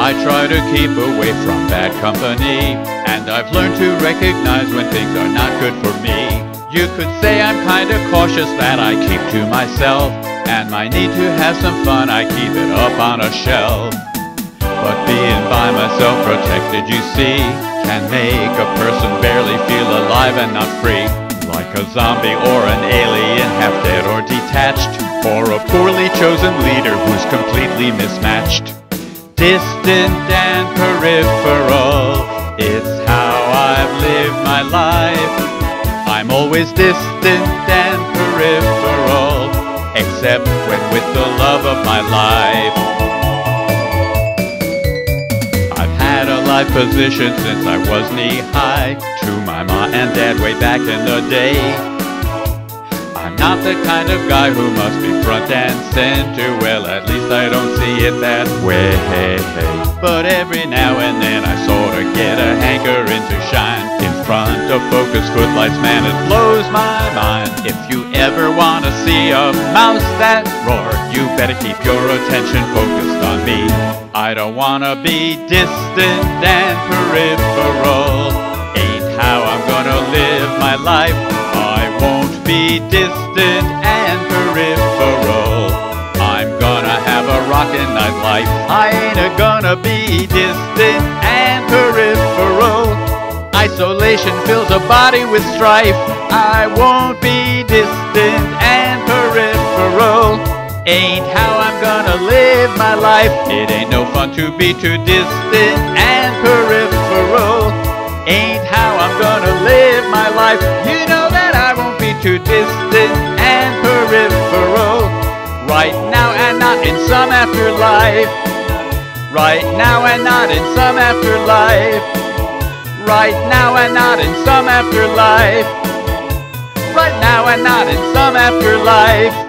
I try to keep away from bad company, and I've learned to recognize when things are not good for me. You could say I'm kinda cautious, that I keep to myself, and my need to have some fun, I keep it up on a shelf. But being by myself protected, you see, can make a person barely feel alive and not free. Like a zombie or an alien, half dead or detached, or a poorly chosen leader who's completely mismatched. Distant and peripheral, it's how I've lived my life. I'm always distant and peripheral, except when with the love of my life. I've had a life position since I was knee-high to my ma and dad way back in the day. I'm not the kind of guy who must be front and center, well, at least I don't see it that way. But every now and then I sorta get a hankering to shine in front of focused footlights, man, it blows my mind. If you ever wanna see a mouse that roared, you better keep your attention focused on me. I don't wanna be distant and peripheral, ain't how I'm gonna live my life. I won't be distant and peripheral, I'm gonna have a rockin' nightlife. I ain't gonna be distant and peripheral, isolation fills a body with strife. I won't be distant and peripheral, ain't how I'm gonna live my life. It ain't no fun to be too distant and peripheral, ain't how I'm gonna live my life. You know that I won't be too distant and peripheral, right now and not in some afterlife. Right now and not in some afterlife. Right now and not in some afterlife. Right now and not in some afterlife.